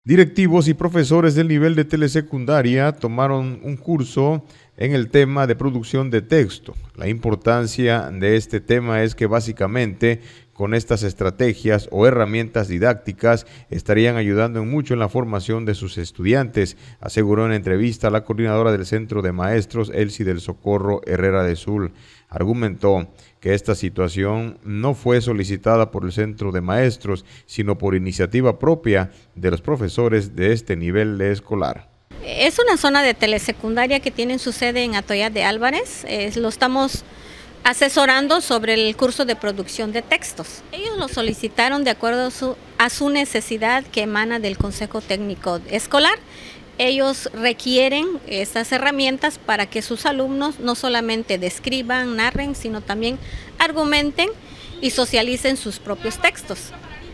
Directivos y profesores del nivel de telesecundaria tomaron un curso en el tema de producción de texto. La importancia de este tema es que básicamente con estas estrategias o herramientas didácticas estarían ayudando mucho en la formación de sus estudiantes, aseguró en entrevista la coordinadora del Centro de Maestros, Elsie del Socorro Herrera de Sul. Argumentó que esta situación no fue solicitada por el Centro de Maestros, sino por iniciativa propia de los profesores de este nivel de escolar. Es una zona de telesecundaria que tiene su sede en Atoyac de Álvarez. Lo estamos asesorando sobre el curso de producción de textos. Ellos lo solicitaron de acuerdo a su necesidad que emana del Consejo Técnico Escolar. Ellos requieren estas herramientas para que sus alumnos no solamente describan, narren, sino también argumenten y socialicen sus propios textos.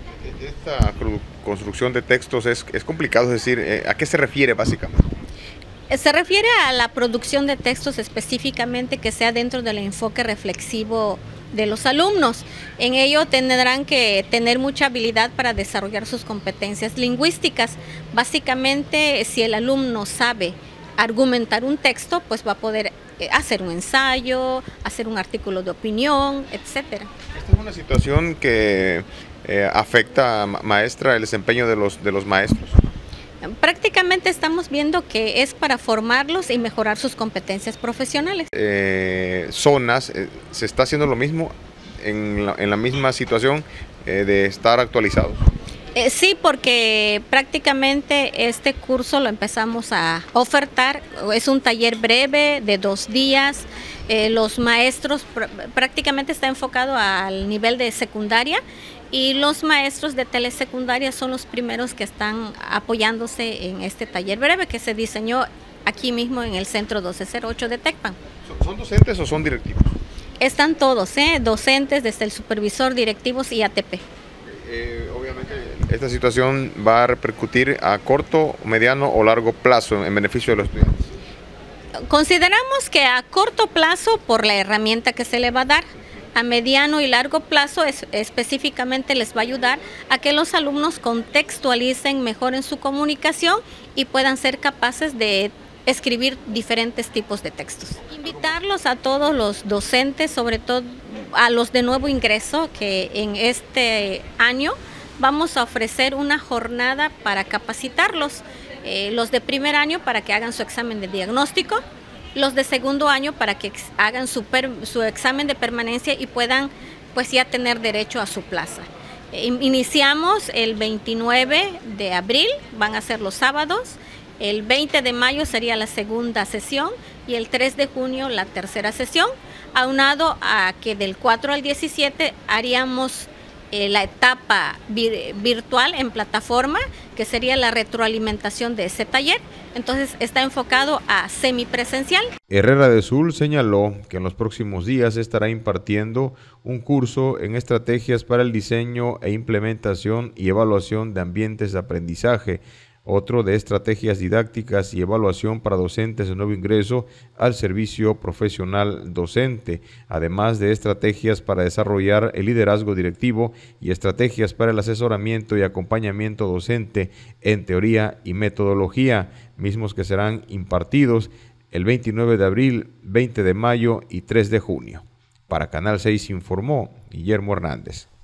Esta construcción de textos es complicado, es decir, ¿a qué se refiere básicamente? Se refiere a la producción de textos específicamente que sea dentro del enfoque reflexivo de los alumnos. En ello tendrán que tener mucha habilidad para desarrollar sus competencias lingüísticas. Básicamente, si el alumno sabe argumentar un texto, pues va a poder hacer un ensayo, hacer un artículo de opinión, etcétera. Esta es una situación que afecta, maestra, el desempeño de los maestros. Prácticamente estamos viendo que es para formarlos y mejorar sus competencias profesionales. Zonas, ¿se está haciendo lo mismo en la misma situación de estar actualizados? Sí, porque prácticamente este curso lo empezamos a ofertar, es un taller breve de 2 días, los maestros prácticamente está enfocado al nivel de secundaria y los maestros de telesecundaria son los primeros que están apoyándose en este taller breve que se diseñó aquí mismo en el centro 1208 de Tecpan. ¿Son docentes o son directivos? Están todos, docentes desde el supervisor, directivos y ATP. Obviamente esta situación va a repercutir a corto, mediano o largo plazo en beneficio de los estudiantes. Consideramos que a corto plazo por la herramienta que se le va a dar, a mediano y largo plazo específicamente les va a ayudar a que los alumnos contextualicen mejor en su comunicación y puedan ser capaces de escribir diferentes tipos de textos. Invitarlos a todos los docentes, sobre todo a los de nuevo ingreso, que en este año vamos a ofrecer una jornada para capacitarlos, los de primer año para que hagan su examen de diagnóstico, los de segundo año para que hagan su examen de permanencia y puedan pues ya tener derecho a su plaza. Iniciamos el 29 de abril, van a ser los sábados, el 20 de mayo sería la segunda sesión y el 3 de junio la tercera sesión, aunado a que del 4 al 17 haríamos la etapa virtual en plataforma, que sería la retroalimentación de ese taller. Entonces está enfocado a semipresencial. Herrera de Sul señaló que en los próximos días estará impartiendo un curso en estrategias para el diseño e implementación y evaluación de ambientes de aprendizaje, otro de estrategias didácticas y evaluación para docentes de nuevo ingreso al servicio profesional docente, además de estrategias para desarrollar el liderazgo directivo y estrategias para el asesoramiento y acompañamiento docente en teoría y metodología, mismos que serán impartidos el 29 de abril, 20 de mayo y 3 de junio. Para Canal 6 informó Guillermo Hernández.